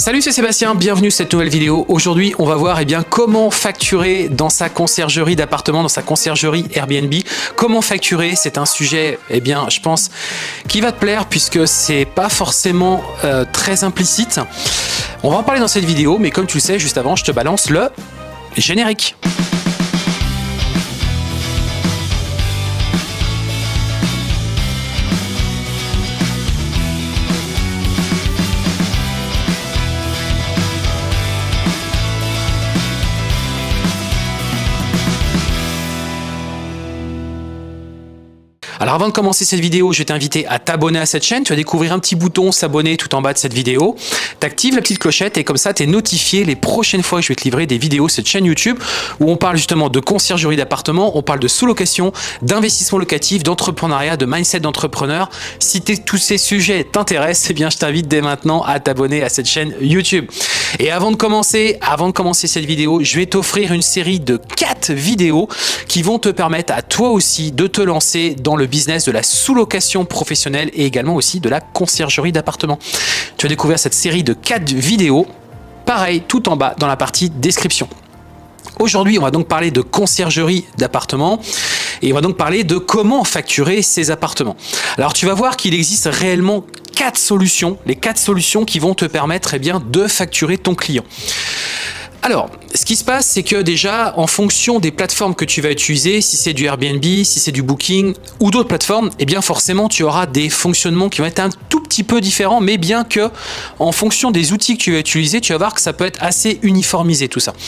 Salut, c'est Sébastien, bienvenue sur cette nouvelle vidéo. Aujourd'hui, on va voir comment facturer dans sa conciergerie d'appartement, dans sa conciergerie Airbnb. Comment facturer, c'est un sujet, je pense, qui va te plaire puisque c'est pas forcément très implicite. On va en parler dans cette vidéo, mais comme tu le sais, juste avant, je te balance le générique. Alors avant de commencer cette vidéo, je vais t'inviter à t'abonner à cette chaîne. Tu vas découvrir un petit bouton s'abonner tout en bas de cette vidéo. Tu actives la petite clochette et comme ça, tu es notifié les prochaines fois que je vais te livrer des vidéos sur cette chaîne YouTube où on parle justement de conciergerie d'appartement, on parle de sous-location, d'investissement locatif, d'entrepreneuriat, de mindset d'entrepreneur. Si tous ces sujets t'intéressent, je t'invite dès maintenant à t'abonner à cette chaîne YouTube. Et avant de commencer cette vidéo, je vais t'offrir une série de 4 vidéos qui vont te permettre à toi aussi de te lancer dans le business de la sous-location professionnelle et également aussi de la conciergerie d'appartement. Tu vas découvrir cette série de 4 vidéos, pareil, tout en bas dans la partie description. Aujourd'hui, on va donc parler de conciergerie d'appartement et on va donc parler de comment facturer ces appartements. Alors, tu vas voir qu'il existe réellement 4 solutions, les 4 solutions qui vont te permettre de facturer ton client. Alors, ce qui se passe, c'est que déjà, en fonction des plateformes que tu vas utiliser, si c'est du Airbnb, si c'est du Booking ou d'autres plateformes, forcément, tu auras des fonctionnements qui vont être un tout petit peu différents, mais bien que, en fonction des outils que tu vas utiliser, tu vas voir que ça peut être assez uniformisé tout ça.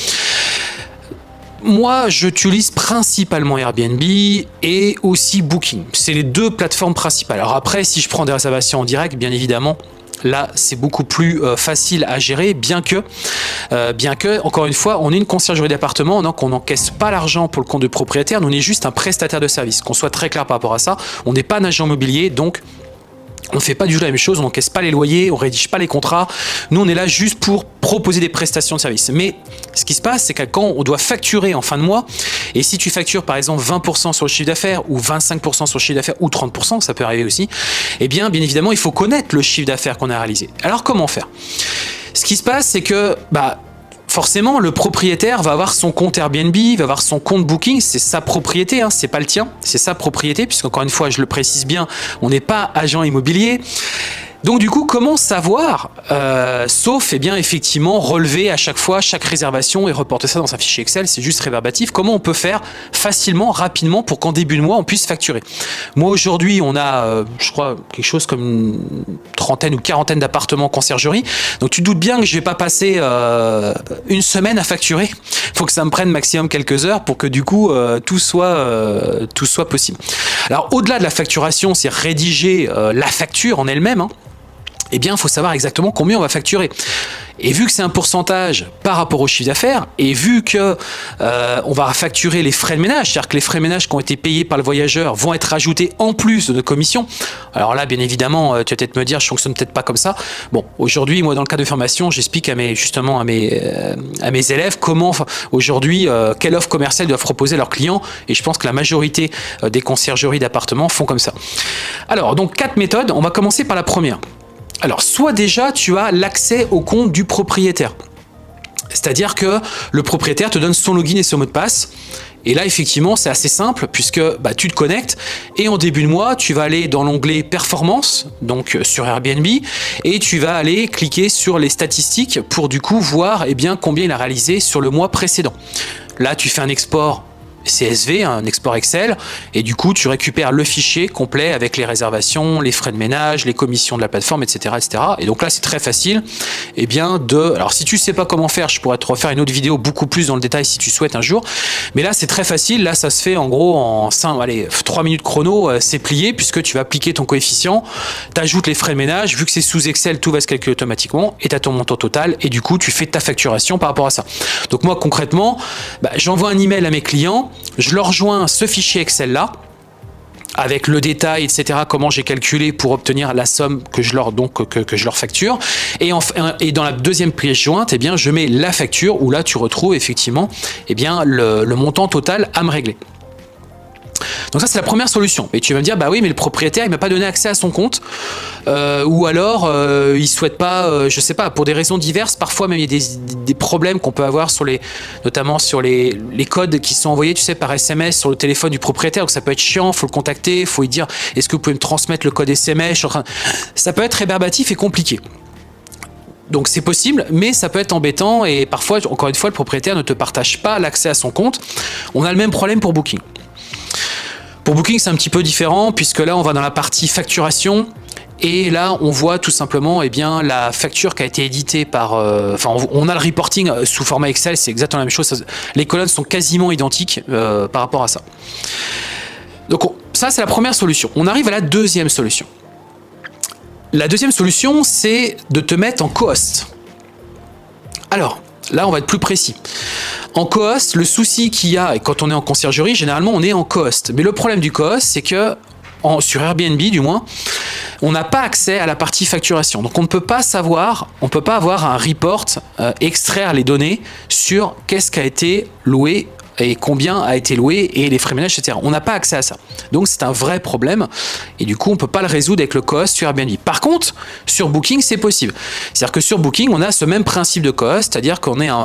Moi, j'utilise principalement Airbnb et aussi Booking. C'est les 2 plateformes principales. Alors après, si je prends des réservations en direct, bien évidemment, là, c'est beaucoup plus facile à gérer, bien que, encore une fois, on est une conciergerie d'appartement, donc on n'encaisse pas l'argent pour le compte du propriétaire, nous on est juste un prestataire de service. Qu'on soit très clair par rapport à ça, on n'est pas un agent immobilier, donc on ne fait pas du tout la même chose, on n'encaisse pas les loyers, on ne rédige pas les contrats. Nous, on est là juste pour proposer des prestations de service. Mais ce qui se passe, c'est que quand on doit facturer en fin de mois, et si tu factures par exemple 20% sur le chiffre d'affaires ou 25% sur le chiffre d'affaires ou 30%, ça peut arriver aussi, bien évidemment, il faut connaître le chiffre d'affaires qu'on a réalisé. Alors, comment faire? Ce qui se passe, c'est que forcément, le propriétaire va avoir son compte Airbnb, va avoir son compte Booking, c'est sa propriété, c'est pas le tien, c'est sa propriété, puisqu'encore une fois, je le précise bien, on n'est pas agent immobilier. Donc du coup, comment savoir, sauf effectivement relever à chaque fois chaque réservation et reporter ça dans un fichier Excel, c'est juste réverbatif. Comment on peut faire facilement, rapidement pour qu'en début de mois on puisse facturer? Moi aujourd'hui, on a, je crois, quelque chose comme une trentaine ou quarantaine d'appartements en conciergerie. Donc tu te doutes bien que je vais pas passer une semaine à facturer. Il faut que ça me prenne maximum quelques heures pour que du coup tout soit possible. Alors au-delà de la facturation, c'est rédiger la facture en elle-même. Il faut savoir exactement combien on va facturer. Et vu que c'est un pourcentage par rapport au chiffre d'affaires, et vu que on va facturer les frais de ménage, c'est-à-dire que les frais de ménage qui ont été payés par le voyageur vont être ajoutés en plus de nos commissions. Alors là, bien évidemment, tu vas peut-être me dire, je fonctionne peut-être pas comme ça. Bon, aujourd'hui, moi, dans le cadre de formation, j'explique à mes élèves comment aujourd'hui, quelle offre commerciale ils doivent proposer à leurs clients. Et je pense que la majorité des conciergeries d'appartements font comme ça. Alors, donc 4 méthodes. On va commencer par la première. Alors, soit déjà, tu as l'accès au compte du propriétaire. C'est-à-dire que le propriétaire te donne son login et son mot de passe. Et là, effectivement, c'est assez simple puisque tu te connectes et en début de mois, tu vas aller dans l'onglet Performance, donc sur Airbnb, et tu vas aller cliquer sur les statistiques pour du coup voir combien il a réalisé sur le mois précédent. Là, tu fais un export CSV, un export Excel, et du coup tu récupères le fichier complet avec les réservations, les frais de ménage, les commissions de la plateforme, etc. Et donc là c'est très facile. Alors si tu sais pas comment faire, je pourrais te refaire une autre vidéo beaucoup plus dans le détail si tu souhaites un jour, mais là c'est très facile. Là ça se fait en gros en 3 minutes chrono, c'est plié puisque tu vas appliquer ton coefficient, tu ajoutes les frais de ménage, vu que c'est sous Excel, tout va se calculer automatiquement et tu as ton montant total et du coup tu fais ta facturation par rapport à ça. Donc moi concrètement, j'envoie un email à mes clients, je leur joins ce fichier Excel là avec le détail, etc., comment j'ai calculé pour obtenir la somme que je leur facture. Et dans la deuxième pièce jointe, je mets la facture où là tu retrouves effectivement le montant total à me régler. Donc ça, c'est la première solution. Et tu vas me dire, bah oui, mais le propriétaire, il m'a pas donné accès à son compte, ou alors il souhaite pas, je sais pas, pour des raisons diverses. Parfois même il y a des problèmes qu'on peut avoir sur notamment sur les codes qui sont envoyés, tu sais, par SMS sur le téléphone du propriétaire. Donc ça peut être chiant, faut le contacter, faut lui dire, est-ce que vous pouvez me transmettre le code SMS? Ça peut être rébarbatif et compliqué. Donc c'est possible, mais ça peut être embêtant et parfois, encore une fois, le propriétaire ne te partage pas l'accès à son compte. On a le même problème pour Booking. Pour Booking, c'est un petit peu différent puisque là, on va dans la partie facturation et là, on voit tout simplement eh bien, la facture qui a été éditée par... on a le reporting sous format Excel, c'est exactement la même chose. Les colonnes sont quasiment identiques par rapport à ça. Donc ça, c'est la première solution. On arrive à la deuxième solution. La deuxième solution, c'est de te mettre en co-host. Alors, là, on va être plus précis. En co-host, le souci qu'il y a, et quand on est en conciergerie, généralement, on est en co-host. Mais le problème du co-host, c'est que, sur Airbnb du moins, on n'a pas accès à la partie facturation. Donc, on ne peut pas savoir, on ne peut pas avoir un report, extraire les données sur qu'est-ce qui a été loué et combien a été loué et les frais de ménage, etc. On n'a pas accès à ça. Donc c'est un vrai problème et du coup on ne peut pas le résoudre avec le co-host sur Airbnb. Par contre, sur Booking, c'est possible. C'est-à-dire que sur Booking, on a ce même principe de co-host, c'est-à-dire qu'on est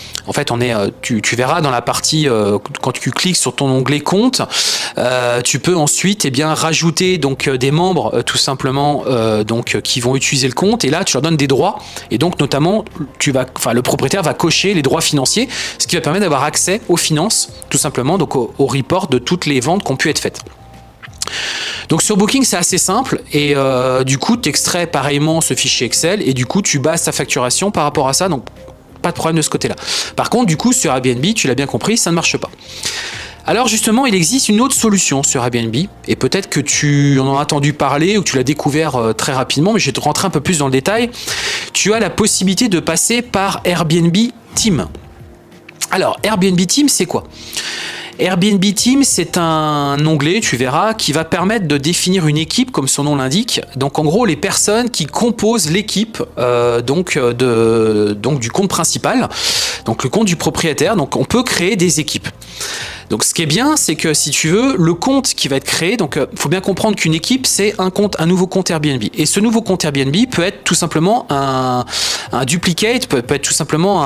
tu verras dans la partie, quand tu cliques sur ton onglet compte, tu peux ensuite rajouter donc des membres tout simplement qui vont utiliser le compte et là tu leur donnes des droits et donc notamment le propriétaire va cocher les droits financiers, ce qui va permettre d'avoir accès aux finances tout simplement, donc au report de toutes les ventes qui ont pu être faites. Donc sur Booking c'est assez simple et du coup tu extrais pareillement ce fichier Excel et du coup tu bases ta facturation par rapport à ça, donc pas de problème de ce côté là. Par contre du coup sur Airbnb, tu l'as bien compris, ça ne marche pas. Alors justement il existe une autre solution sur Airbnb et peut-être que tu en as entendu parler ou que tu l'as découvert très rapidement, mais je vais te rentrer un peu plus dans le détail. Tu as la possibilité de passer par Airbnb Team. Alors, Airbnb Team, c'est quoi? Airbnb Team, c'est un onglet, tu verras, qui va permettre de définir une équipe, comme son nom l'indique. Donc, en gros, les personnes qui composent l'équipe du compte principal, donc le compte du propriétaire. Donc, on peut créer des équipes. Donc, ce qui est bien, c'est que si tu veux, le compte qui va être créé, donc il faut bien comprendre qu'une équipe, c'est un nouveau compte Airbnb. Et ce nouveau compte Airbnb peut être tout simplement un duplicate, peut être tout simplement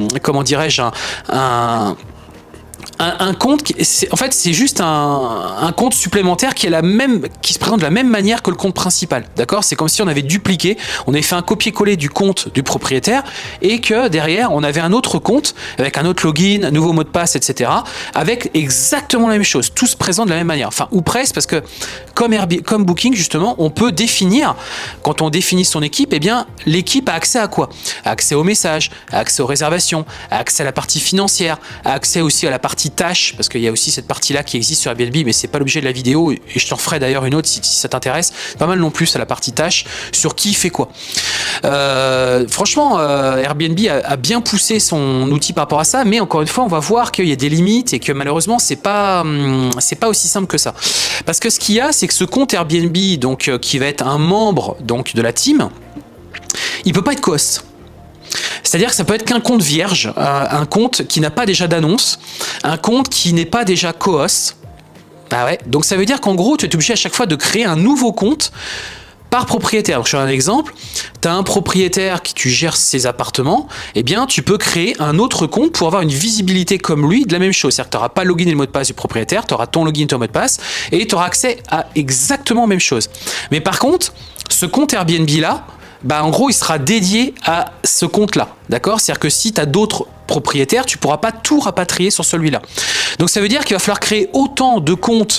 un compte en fait c'est juste un compte supplémentaire qui se présente de la même manière que le compte principal, d'accord? C'est comme si on avait dupliqué, on avait fait un copier-coller du compte du propriétaire et que derrière on avait un autre compte avec un autre login, un nouveau mot de passe, etc. avec exactement la même chose, tout se présente de la même manière, enfin ou presque, parce que comme Booking justement, on peut définir, quand on définit son équipe, eh bien l'équipe a accès à quoi? Accès aux messages, accès aux réservations, accès à la partie financière, accès aussi à la partie tâches, parce qu'il y a aussi cette partie-là qui existe sur Airbnb, mais c'est pas l'objet de la vidéo, et je t'en ferai d'ailleurs une autre si ça t'intéresse. Pas mal non plus à la partie tâches, sur qui fait quoi. Franchement, Airbnb a bien poussé son outil par rapport à ça, mais encore une fois, on va voir qu'il y a des limites et que malheureusement, c'est pas aussi simple que ça. Parce que ce qu'il y a, c'est que ce compte Airbnb, donc qui va être un membre donc de la team, il peut pas être co-host. C'est-à-dire que ça peut être qu'un compte vierge, un compte qui n'a pas déjà d'annonce, un compte qui n'est pas déjà co-host. Ah ouais. Donc ça veut dire qu'en gros, tu es obligé à chaque fois de créer un nouveau compte par propriétaire. Donc, je fais un exemple, tu as un propriétaire qui tu gères ses appartements, eh bien tu peux créer un autre compte pour avoir une visibilité comme lui de la même chose. C'est-à-dire que tu n'auras pas le login et le mot de passe du propriétaire, tu auras ton login et ton mot de passe et tu auras accès à exactement la même chose. Mais par contre, ce compte Airbnb là, en gros, il sera dédié à ce compte-là, d'accord? C'est-à-dire que si tu as d'autres propriétaires, tu ne pourras pas tout rapatrier sur celui-là. Donc, ça veut dire qu'il va falloir créer autant de comptes,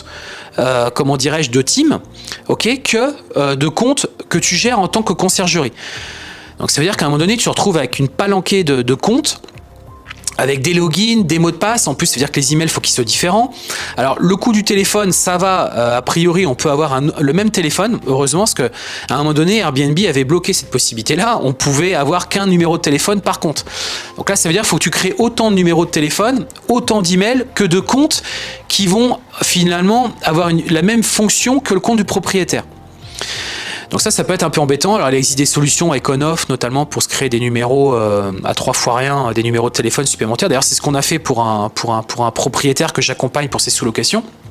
de team, ok, que de comptes que tu gères en tant que conciergerie. Donc, ça veut dire qu'à un moment donné, tu te retrouves avec une palanquée de comptes, avec des logins, des mots de passe. En plus, ça veut dire que les emails, il faut qu'ils soient différents. Alors, le coût du téléphone, ça va. A priori, on peut avoir le même téléphone. Heureusement, parce qu'à un moment donné, Airbnb avait bloqué cette possibilité-là. On pouvait avoir qu'un numéro de téléphone par compte. Donc là, ça veut dire qu'il faut que tu crées autant de numéros de téléphone, autant d'emails que de comptes qui vont finalement avoir la même fonction que le compte du propriétaire. Donc ça peut être un peu embêtant. Alors il existe des solutions avec on-off, notamment pour se créer des numéros à 3 fois rien, des numéros de téléphone supplémentaires. D'ailleurs, c'est ce qu'on a fait pour un propriétaire que j'accompagne pour ses sous-locations.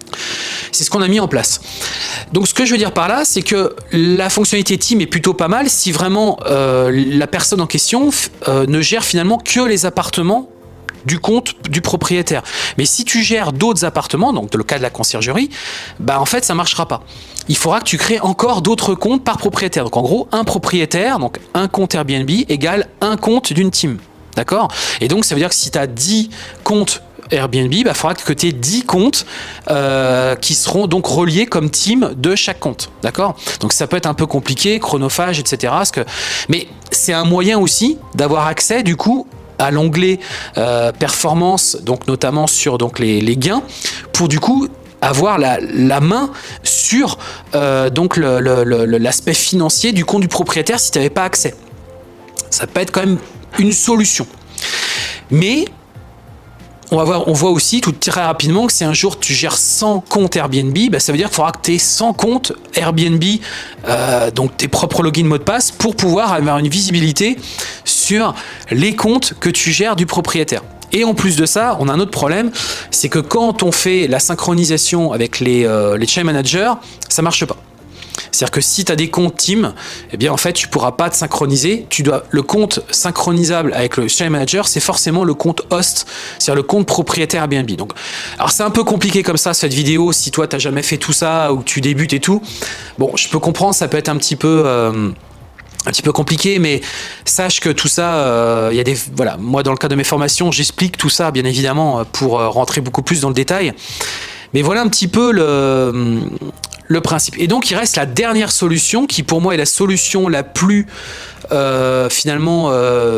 C'est ce qu'on a mis en place. Donc ce que je veux dire par là, c'est que la fonctionnalité Team est plutôt pas mal si vraiment la personne en question ne gère finalement que les appartements du compte du propriétaire. Mais si tu gères d'autres appartements, donc le cas de la conciergerie, bah en fait ça marchera pas. Il faudra que tu crées encore d'autres comptes par propriétaire. Donc en gros, un propriétaire, donc un compte Airbnb égale un compte d'une team. D'accord? Et donc ça veut dire que si tu as 10 comptes Airbnb, il faudra que tu aies 10 comptes qui seront donc reliés comme team de chaque compte. D'accord? Donc ça peut être un peu compliqué, chronophage, etc. Mais c'est un moyen aussi d'avoir accès du coup à l'onglet performance, donc notamment sur donc les gains, pour du coup avoir la main sur donc l'aspect financier du compte du propriétaire si tu n'avais pas accès. Ça peut être quand même une solution. Mais on voit aussi tout très rapidement que si un jour tu gères 100 comptes Airbnb, bah ça veut dire qu'il faudra que tu aies 100 comptes Airbnb, donc tes propres logins mots de passe, pour pouvoir avoir une visibilité sur les comptes que tu gères du propriétaire. Et en plus de ça, on a un autre problème, c'est que quand on fait la synchronisation avec les chain managers, ça marche pas. C'est-à-dire que si tu as des comptes team, eh bien en fait tu pourras pas te synchroniser. Le compte synchronisable avec le chain manager, c'est forcément le compte host, c'est-à-dire le compte propriétaire Airbnb. Donc, alors c'est un peu compliqué comme ça cette vidéo. Si toi t'as jamais fait tout ça ou que tu débutes et tout, bon, je peux comprendre, ça peut être un petit peu compliqué, mais sache que tout ça, il y a des, voilà, moi dans le cadre de mes formations, j'explique tout ça bien évidemment pour rentrer beaucoup plus dans le détail. Mais voilà un petit peu le principe. Et donc il reste la dernière solution qui pour moi est la solution la plus finalement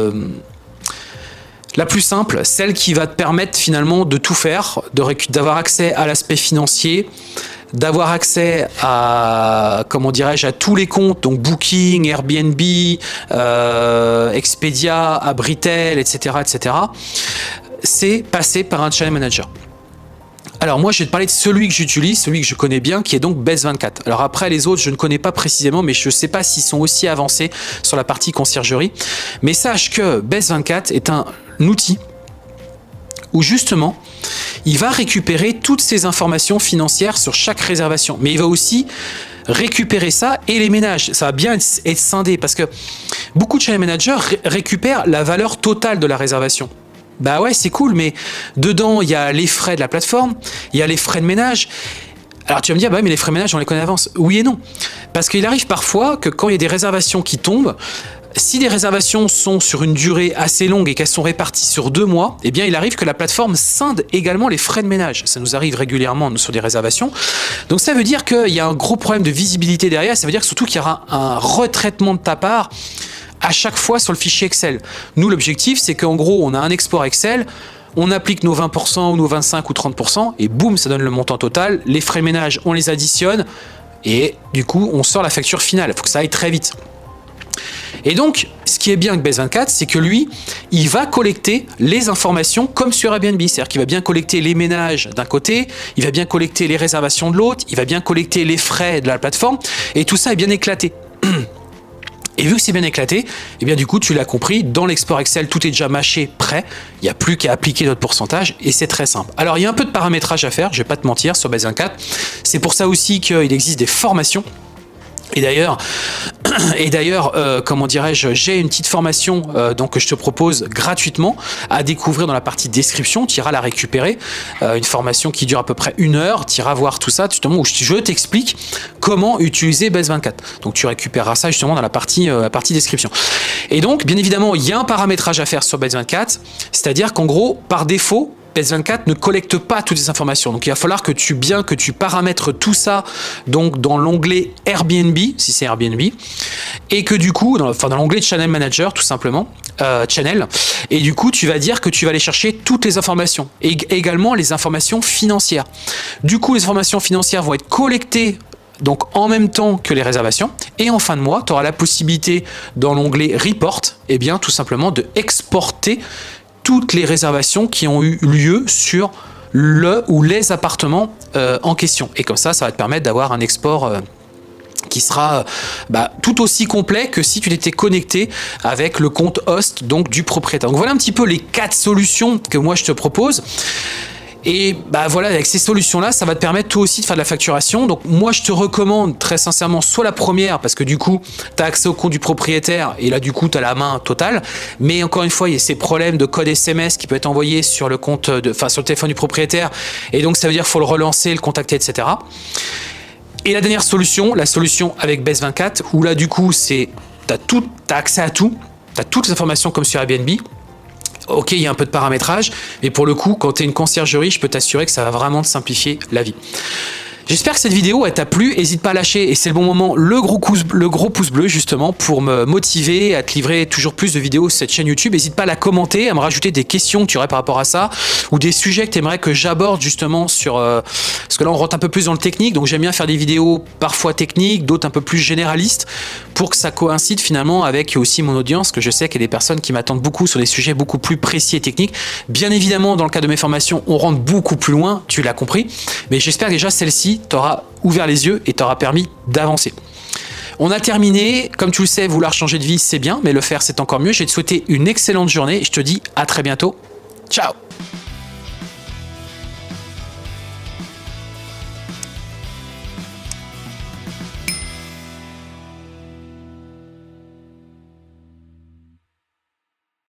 la plus simple, celle qui va te permettre finalement de tout faire, d'avoir accès à l'aspect financier, d'avoir accès à, comment dirais-je, à tous les comptes, donc Booking, Airbnb, Expedia, Abritel, etc., etc. C'est passer par un channel manager. Alors moi je vais te parler de celui que j'utilise, celui que je connais bien, qui est donc Base24. Alors après les autres je ne connais pas précisément, mais je ne sais pas s'ils sont aussi avancés sur la partie conciergerie. Mais sache que Base24 est un outil où justement il va récupérer toutes ces informations financières sur chaque réservation. Mais il va aussi récupérer ça et les ménages. Ça va bien être scindé parce que beaucoup de channel managers récupèrent la valeur totale de la réservation. Bah ouais, c'est cool, mais dedans, il y a les frais de la plateforme, il y a les frais de ménage. Alors tu vas me dire, bah ouais, mais les frais de ménage, on les connaît à l'avance. Oui et non. Parce qu'il arrive parfois que quand il y a des réservations qui tombent, si les réservations sont sur une durée assez longue et qu'elles sont réparties sur 2 mois, eh bien il arrive que la plateforme scinde également les frais de ménage. Ça nous arrive régulièrement sur des réservations. Donc ça veut dire qu'il y a un gros problème de visibilité derrière. Ça veut dire surtout qu'il y aura un retraitement de ta part à chaque fois sur le fichier Excel. Nous, l'objectif, c'est qu'en gros, on a un export Excel, on applique nos 20% ou nos 25 ou 30%, et boum, ça donne le montant total. Les frais de ménage, on les additionne, et du coup, on sort la facture finale. Il faut que ça aille très vite. Et donc, ce qui est bien avec Base24, c'est que lui, il va collecter les informations comme sur Airbnb. C'est-à-dire qu'il va bien collecter les ménages d'un côté, il va bien collecter les réservations de l'autre, il va bien collecter les frais de la plateforme, et tout ça est bien éclaté. Et vu que c'est bien éclaté, eh bien du coup, tu l'as compris, dans l'export Excel, tout est déjà mâché, prêt. Il n'y a plus qu'à appliquer notre pourcentage et c'est très simple. Alors, il y a un peu de paramétrage à faire, je ne vais pas te mentir, sur Base24. C'est pour ça aussi qu'il existe des formations. Et d'ailleurs, comment dirais-je, j'ai une petite formation donc que je te propose gratuitement à découvrir dans la partie description. Tu iras la récupérer, une formation qui dure à peu près 1 heure. Tu iras voir tout ça justement où je t'explique comment utiliser Base24. Donc tu récupéreras ça justement dans la partie description. Et donc, bien évidemment, il y a un paramétrage à faire sur Base24, c'est-à-dire qu'en gros, par défaut, Base24 ne collecte pas toutes les informations. Donc il va falloir que tu paramètres tout ça donc dans l'onglet Airbnb, si c'est Airbnb, et que du coup, dans l'onglet Channel Manager, tout simplement, Channel, et du coup, tu vas dire que tu vas aller chercher toutes les informations, et également les informations financières. Du coup, les informations financières vont être collectées donc en même temps que les réservations, et en fin de mois, tu auras la possibilité dans l'onglet Report, et bien tout simplement de exporter toutes les réservations qui ont eu lieu sur le ou les appartements en question. Et comme ça va te permettre d'avoir un export qui sera tout aussi complet que si tu t'étais connecté avec le compte host donc du propriétaire. Donc voilà un petit peu les 4 solutions que moi je te propose. Et bah voilà, avec ces solutions-là, ça va te permettre toi aussi de faire de la facturation. Donc moi, je te recommande très sincèrement soit la première, parce que du coup, tu as accès au compte du propriétaire et là, du coup, tu as la main totale. Mais encore une fois, il y a ces problèmes de code SMS qui peut être envoyé sur le compte, sur le téléphone du propriétaire. Et donc, ça veut dire qu'il faut le relancer, le contacter, etc. Et la dernière solution, la solution avec Best24, où là, du coup, tu as accès à tout. Tu as toutes les informations comme sur Airbnb. Ok, il y a un peu de paramétrage, mais pour le coup, quand tu es une conciergerie, je peux t'assurer que ça va vraiment te simplifier la vie. J'espère que cette vidéo t'a plu, n'hésite pas à lâcher, et c'est le bon moment, le gros pouce bleu justement pour me motiver à te livrer toujours plus de vidéos sur cette chaîne YouTube. N'hésite pas à la commenter, à me rajouter des questions que tu aurais par rapport à ça, ou des sujets que tu aimerais que j'aborde justement sur... parce que là on rentre un peu plus dans le technique, donc j'aime bien faire des vidéos parfois techniques, d'autres un peu plus généralistes, pour que ça coïncide finalement avec aussi mon audience, que je sais qu'il y a des personnes qui m'attendent beaucoup sur des sujets beaucoup plus précis et techniques. Bien évidemment, dans le cas de mes formations, on rentre beaucoup plus loin, tu l'as compris, mais j'espère déjà celle-ci t'aura ouvert les yeux et t'aura permis d'avancer. On a terminé. Comme tu le sais, vouloir changer de vie, c'est bien, mais le faire, c'est encore mieux. Je vais te souhaiter une excellente journée. Je te dis à très bientôt. Ciao!